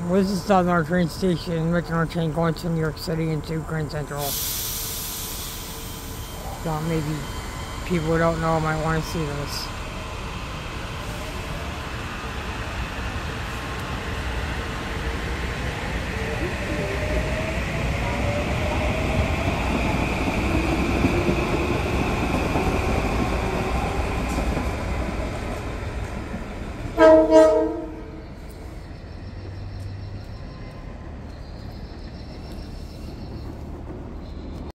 Well, this is South Norwalk train station, Metronorth train going to New York City into Grand Central. So maybe people who don't know might want to see this.